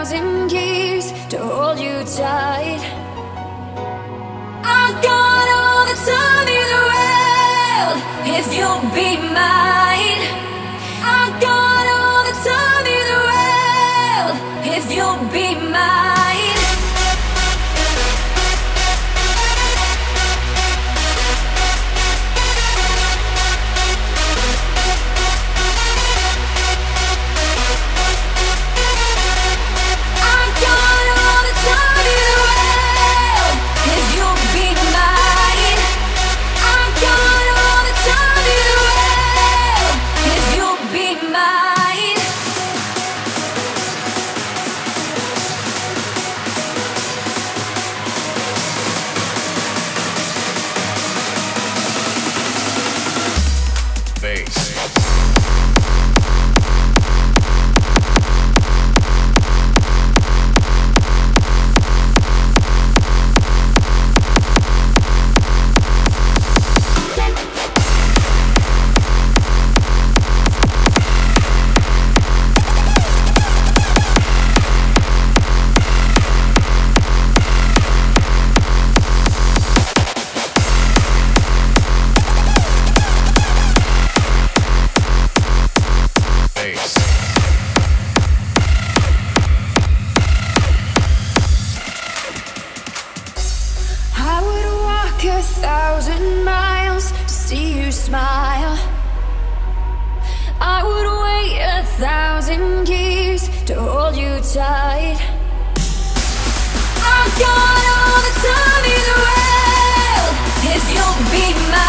1,000 years to hold you tight. I've got all the time in the world if you'll be mine. I've got all the time in the world if you'll be mine. I would walk 1,000 miles to see you smile. I would wait 1,000 years to hold you tight. I've got all the time in the world if you'll be mine.